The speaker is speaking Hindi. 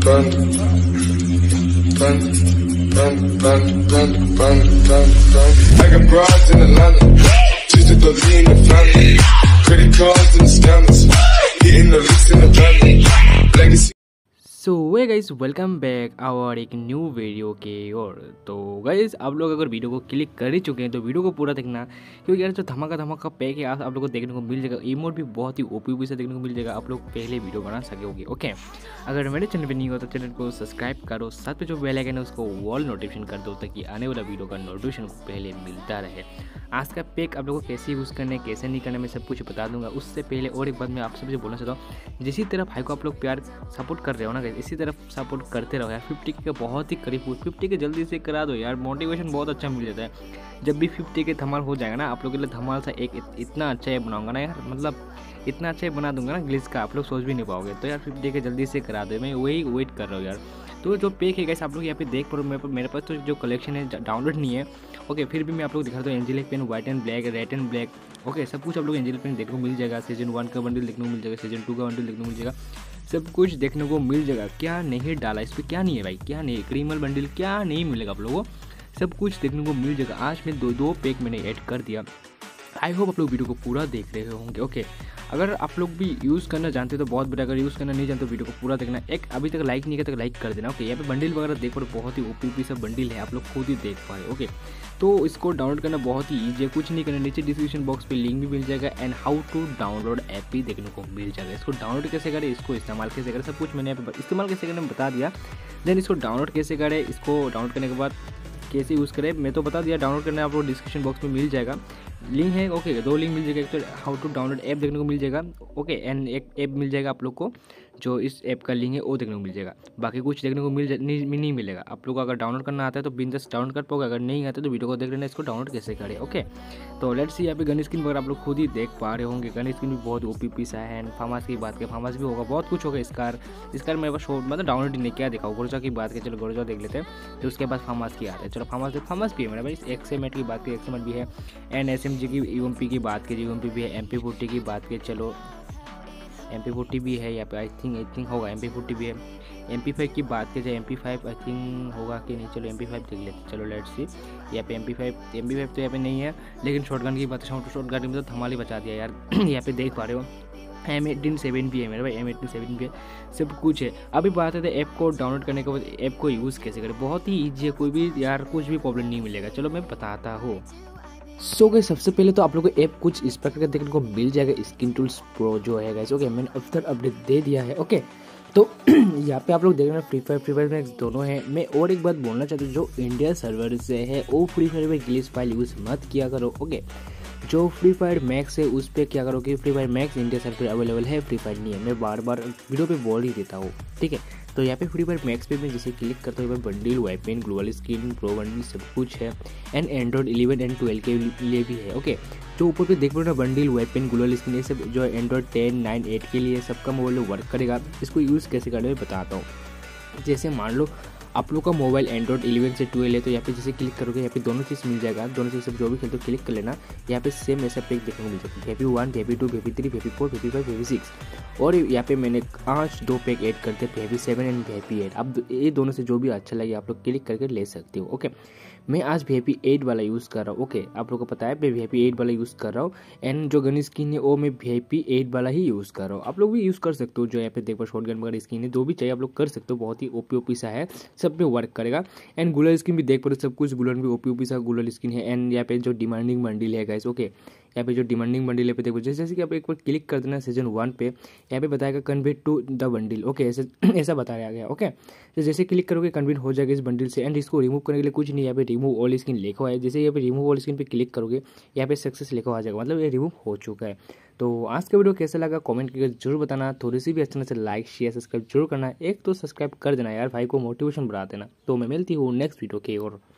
Run, run, run, run, run, run, run, run. I got broads in Atlanta, just to the lean the family. Credit cards and the scammers, hitting the licks in the family. Legacy. So way guys welcome back our एक न्यू वीडियो के ओर। तो गाइस आप लोग अगर वीडियो को क्लिक कर ही चुके हैं तो वीडियो को पूरा देखना, क्योंकि यार जो धमाका धमाका पैक है आप लोग को देखने को मिल जाएगा। इमोट भी बहुत ही ओपी से देखने को मिल जाएगा, आप लोग पहले वीडियो बना सकोगे। ओके, अगर मेरे चैनल पर नहीं हो तो चैनल को सब्सक्राइब करो, साथ में जो बेल आइकन है उसको ऑल नोटिफिकेशन कर दो ताकि आने वाला वीडियो का नोटिफिकेशन पहले मिलता रहे। आज का पैक आप लोगों को कैसे यूज़ करना है कैसे नहीं करना मैं सब कुछ बता दूंगा। उससे पहले और एक बात मैं आप सबसे बोलना चाहता हूँ, जिसी तरह भाई को आप लोग प्यार सपोर्ट कर रहे हो ना, इसी तरह सपोर्ट करते रहो यार। 50 के बहुत ही करीब 50 के जल्दी से करा दो यार, मोटिवेशन बहुत अच्छा मिल जाता है। जब भी 50 के धमाल हो जाएगा ना, आप लोग के लिए धमाल सा एक इतना अच्छा बनाऊंगा ना यार, मतलब इतना अच्छा बना दूंगा ना ग्लिच का, आप लोग सोच भी नहीं पाओगे। तो यार 50 के जल्दी से करा दो, मैं वही वेट कर रहा हूँ यार। तो जो पैक है गाइस आप लोग यहाँ पे देख पा रहे हो, मेरे पास तो जो कलेक्शन है डाउनलोड नहीं है। ओके, फिर भी मैं आप लोग दिखाता हूँ। Angelic pen white and black, red and black, okay सब कुछ आप लोग एंजेलिक पेन देखने को मिल जाएगा। सीजन 1 का बंडल देखने को मिल जाएगा, सीजन 2 का बंडल देखने को मिल जाएगा, सब कुछ देखने को मिल जाएगा। क्या नहीं डाला इस पर, क्या नहीं है भाई, क्या नहीं है, क्रीमल बंडल क्या नहीं मिलेगा आप लोगों को, सब कुछ देखने को मिल जाएगा। आज में दो पैक मैंने ऐड कर दिया। आई होप आप लोग वीडियो को पूरा देख रहे होंगे। ओके, अगर आप लोग भी यूज़ करना जानते हो तो बहुत बढ़िया, अगर यूज़ करना नहीं जानते तो वीडियो को पूरा देखना। एक अभी तक लाइक नहीं किया तो लाइक कर देना। ओके, यहाँ पे बंडल वगैरह देख पा बहुत ही ओपी सब बंडल है, आप लोग खुद ही देख पाए। ओके, तो इसको डाउनलोड करना बहुत ही ईजी है, कुछ नहीं करना, नीचे डिस्क्रिप्शन बॉक्स पे लिंक भी मिल जाएगा and how to download app भी देखने को मिल जाएगा। इसको डाउनलोड कैसे करें, इसको इस्तेमाल कैसे करें, सब कुछ मैंने यहाँ पे इस्तेमाल कैसे करें बता दिया। देन इसको डाउनलोड कैसे करें, इसको डाउनलोड करने के बाद कैसे यूज़ करें मैं तो बता दिया। डाउनलोड करना आप लोग डिस्क्रिप्शन बॉक्स में मिल जाएगा, लिंक है। ओके, 2 लिंक मिल जाएगा, एक तो हाउ टू डाउनलोड ऐप देखने को मिल जाएगा। ओके, एंड एक ऐप मिल जाएगा आप लोग को, जो इस ऐप का लिंक है वो देखने को मिल जाएगा। बाकी कुछ देखने को नहीं मिलेगा। आप लोग को अगर डाउनलोड करना आता है तो बिंदास डाउनलोड कर पाओगे, अगर नहीं आता तो वीडियो को देख लेना इसको डाउनलोड कैसे करें। ओके, तो लेट्स सी। यहाँ पे गन स्किन वगैरह आप लोग खुद ही देख पा रहे होंगे, गन स्किन भी बहुत ओपी सा है। एंड फार्मास की बात करें, फार्मास भी होगा, बहुत कुछ होगा। स्कार मेरे पास मतलब डाउनलोड नहीं किया, दिखाओ। गोरजा की बात करें, चलो गोरजा देख लेते हैं, फिर उसके बाद फार्मास की आता है। चलो फार्मास भी है मेरा भाई। एक्सएमएट की बात करें, एक्सएमएट भी है। एंड एसएमजी की यूएमपी की बात की, यूएमपी भी है। MP40 की बात की, चलो MP40 भी है यहाँ पे, आई थिंक होगा। MP40 भी है। MP5 की बात की जाए, MP5 आई थिंक होगा कि नहीं, चलो MP5 देख लेते, चलो लेट्स सी। यहाँ पे MP5 तो यहाँ पे नहीं है, लेकिन शॉटगन की बात है, शॉटगन में तो धमाल ही बचा दिया यार। यहाँ पे देख पा रहे हो M187 भी है मेरे भाई, M187 भी है, सब कुछ है। अभी बात है ऐप को डाउनलोड करने के बाद ऐप को यूज़ कैसे करें, बहुत ही ईजी है, कोई भी यार कुछ भी प्रॉब्लम नहीं मिलेगा। चलो मैं बताता हूँ। सो गाइस सबसे पहले तो आप लोगों को ऐप कुछ इस प्रकार का देखने को मिल जाएगा, स्किन टूल्स प्रो जो है गाइस। ओके, मैंने आफ्टर अपडेट दे दिया है। ओके, तो यहाँ पे आप लोग देख रहे हैं फ्री फायर मैक्स दोनों है। मैं और एक बात बोलना चाहता हूँ, जो इंडिया सर्वर से है वो फ्री फायर में ग्लिच फाइल यूज़ मत किया करो। ओके, जो फ्री फायर मैक्स है उस पर क्या करो कि Free Fire Max India server available है, फ्री फायर नहीं है। मैं बार बार वीडियो पे बोल ही देता हूँ, ठीक है। तो यहाँ पे फ्री फायर मैक्स पे मैं जैसे क्लिक करता हूँ, bundle weapon global skin pro bundle सब कुछ है। एंड एंड्रॉइड 11 एंड 12 के लिए भी है। ओके, जो ऊपर पे देख रहे हो ना बंडल वेपन ग्लोबल स्किन, ये सब जो एंड्रॉइड 10, 9, 8 के लिए सबका मोबाइल वर्क करेगा। इसको यूज़ कैसे करें मैं बताता हूँ। जैसे मान लो आप लोग का मोबाइल एंड्रॉइड 11 से 12 है, तो यहाँ पे जैसे क्लिक करोगे यहाँ पे दोनों चीज़ मिल जाएगा, दोनों चीज़ सब जो भी खेलते हो क्लिक कर लेना। यहाँ पे सेम ऐसा पैक देखने को मिल जाएगा, VP 1, VP 2, VP 3, VP 4, VP 5, VP 6। और यहाँ पे मैंने आज 2 पैक ऐड करते हैं, VP 7 एंड VP 8। अब ये दोनों से जो भी अच्छा लगे आप लोग क्लिक करके ले सकते हो। ओके, मैं आज VP 8 वाला यूज़ कर रहा हूँ। ओके, आप लोग को पता है मैं VP 8 वाला यूज़ कर रहा हूँ। एंड जो गन स्किन है वो मैं VP 8 वाला ही यूज़ कर रहा हूँ। आप लोग भी यूज़ कर सकते हो, जो यहाँ पे देखो शॉटगन वगैरह स्किन है, जो भी चाहिए आप लोग कर सकते हो, बहुत ही ओपी सा है, सब पे वर्क करेगा। एंड गुलर स्किन भी देख पा रहे हो, सब कुछ गुलर भी ओपी सा गुलर स्किन है। एंड यहाँ पे जो डिमांडिंग बंडल है गाइस, ओके यहाँ पे जो डिमांडिंग बंडल है पे देखो, जैसे कि आप एक बार क्लिक कर देना सीजन 1 पे, यहाँ पे बताएगा convert to the bundle. Okay, ऐसा बताया गया। ओके, तो जैसे क्लिक करोगे कन्वर्ट हो जाएगा इस बंडल से। एंड इसको रिमूव करने के लिए कुछ नहीं, यहाँ पे रिमूव ऑल स्किन लिखा हुआ है। जैसे यहाँ पे रिमूव ऑल स्किन पे क्लिक करोगे यहाँ पे सक्सेस लिखा आ जाएगा, मतलब ये रिमूव हो चुका है। तो आज का वीडियो कैसा लगा कमेंट करके जरूर बताना, थोड़ी सी भी अच्छा से लाइक शेयर सब्सक्राइब जरूर करना। एक तो सब्सक्राइब कर देना यार, भाई को मोटिवेशन बढ़ा देना। तो मैं मिलती हूँ नेक्स्ट वीडियो के और